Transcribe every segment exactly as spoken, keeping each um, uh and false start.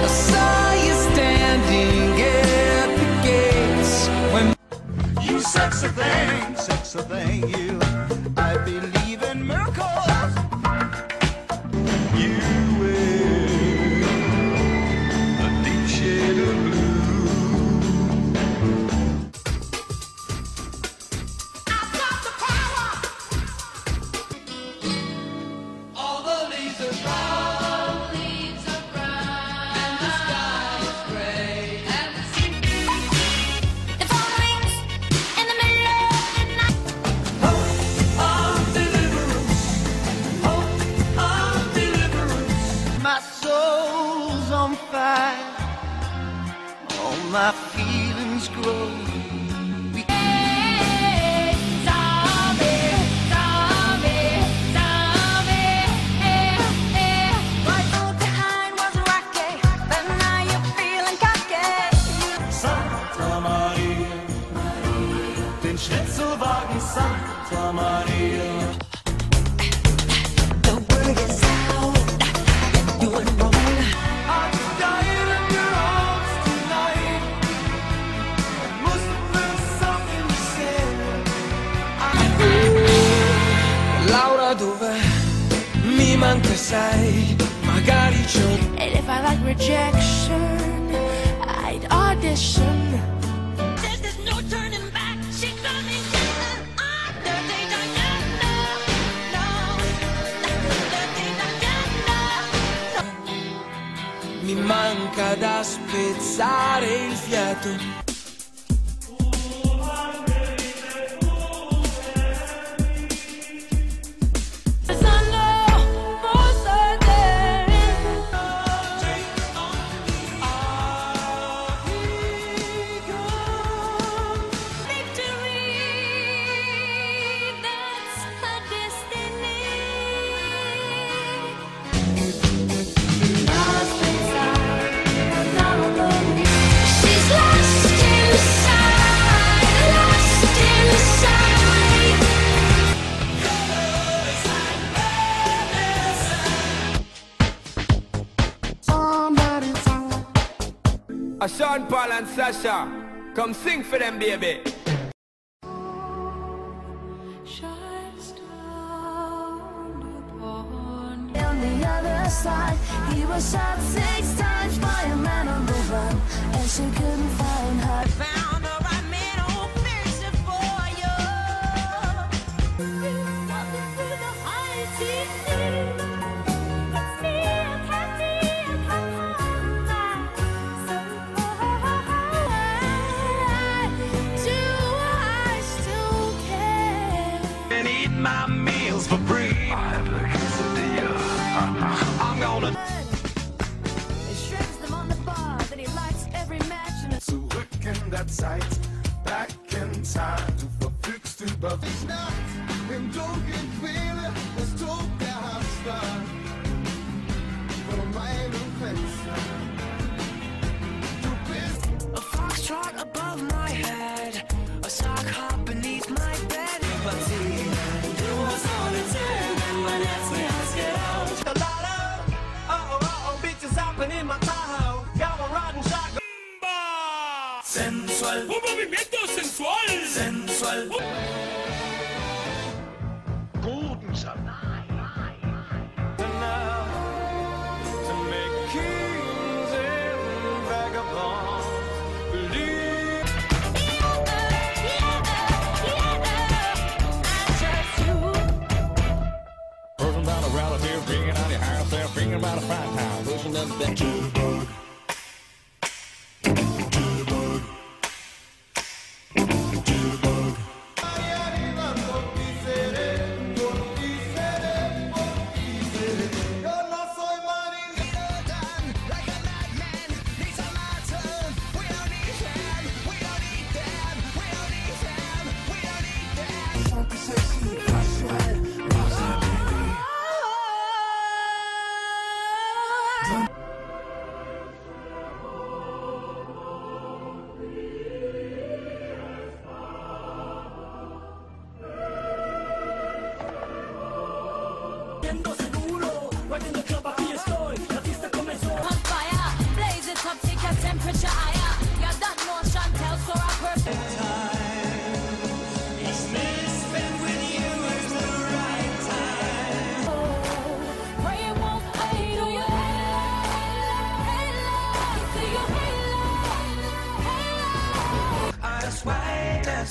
I saw you standing at the gates when you sexy thing, sexy thing, you. I believe in miracles. You wear a deep shade of blue. I've got the power. All the leaves are brown, leaves are brown, and the sky is gray. And the The phone rings in the middle of the night. hope of deliverance, hope of deliverance. My soul's on fire, all my feelings grow. Hey, zombie, zombie, zombie. Eh, eh. Right through the line was rocky, but now you're feeling cocky. Santa Maria, den Schnitzelwagen Santa Maria. The word is out, you're doing wrong. I'm dying in your arms tonight. There must have been something you said. Laura dov'è? Mi manca sai, magari c'è un And if I like rejection, I'd audition. There's, there's no turning back. She got me down. Ah, dirty, dirty, no, no. Dirty, dirty, no. mi manca da spezzare il fiato. Cause I know for certain. Victory, that's her destiny. Lost inside, not alone. She's lost inside, lost inside. Somebody tell her. A Sean Paul and Sasha, come sing for them, baby. Shines down upon you. On the other side, he was shot six times by a man on the run, and she couldn't find her. Found the right man who fixed it for you. Walking through the high seas. It's me, I can't see, I can't come back. So do I still care? And eat my meals for free. I have the quesadilla. I'm gonna He shreds them on the bar, then he lights every match and it's Zurück in der Zeit, back in time. Du verfügst über Nacht, im Dunkeln quäle, das tobt der Hamster. Vor meinem Fenster. Du bist A foxtrot above my head, a sock hop beneath my bed. a lot of uh-oh, uh-oh, bitches hopping in my Tahoe. Got one riding shotgun. Sensual. Un movimiento sensual. Sensual. To make kings and vagabonds believe. Person about a relative, bringing out your hair, self, thinking about a fine time. Pushing them back to the bug. Yo no soy marinero tan like a madman. These are my turn. We don't need them. We don't need them. We don't need them. We don't need them. Funky sexy, casual, rosa baby. On fire, blaze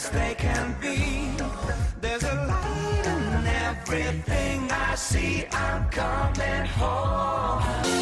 best they can be. There's a light in everything I see. I'm coming home.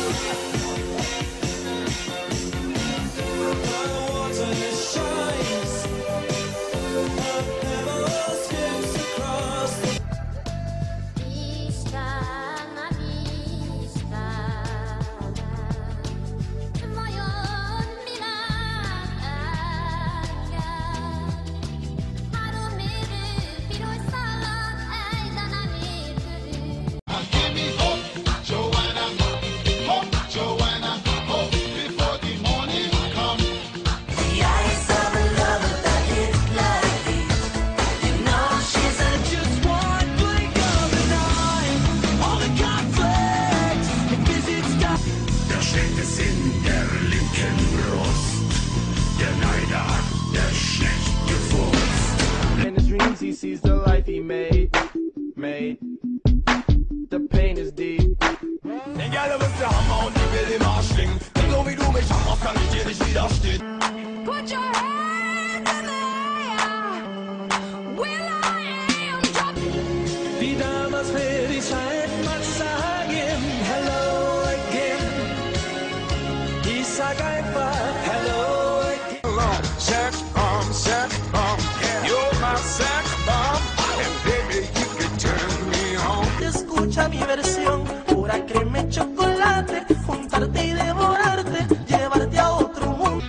He sees the life he made, made. The pain is deep. Egal ob es der Hammer und die will immer schwingen. Denn so wie du mich hammerst, kann ich dir nicht widerstehen. Put your hands in the air. Will I am dropping. Wie damals will die Zeit mal sagen, hello again. Ich sag einfach, hello again. Sex bomb, sex bomb, you're my sex bomb. And baby, you can turn me on. Escucha mi versión, pura crema y chocolate, juntarte y devorarte, llevarte a otro mundo.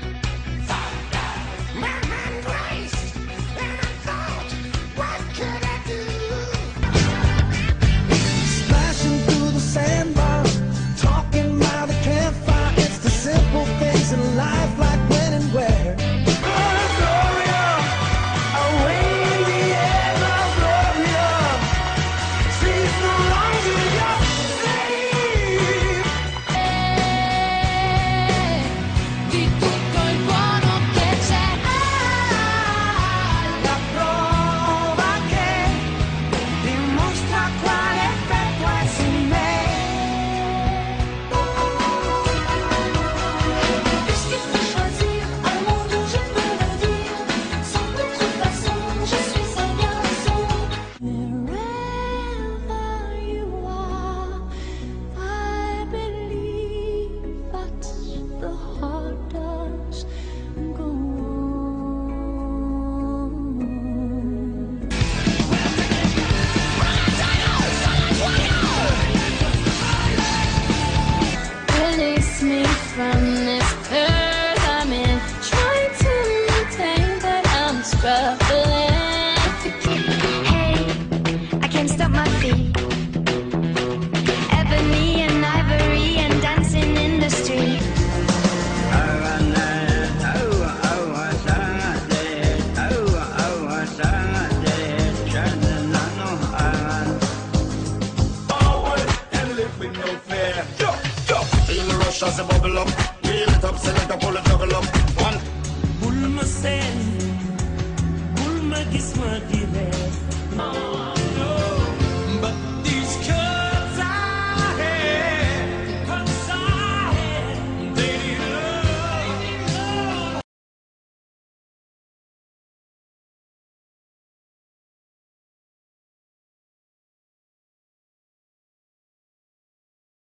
Splashing through the sandbar, talking by the campfire. It's the simple things in life, like when and where. Di tutto il buono che c'è. La prova che dimostra quale effetto hai su me. Puisqu'il faut choisir un monde, je peux le dire. Sans de toute façon, je suis un garçon. Wherever you are, I believe that the heart does go on. Release me from this earth I'm in. Trying to maintain, but I'm struggling. Hey, I can't stop my feet. Ebony and ivory and dancing in the street. And live with no fear. Feel the rush as a bubble up. Wheel it up, select up, pull it, juggle up. One. Bul ma seen, bul ma gis ma di reer.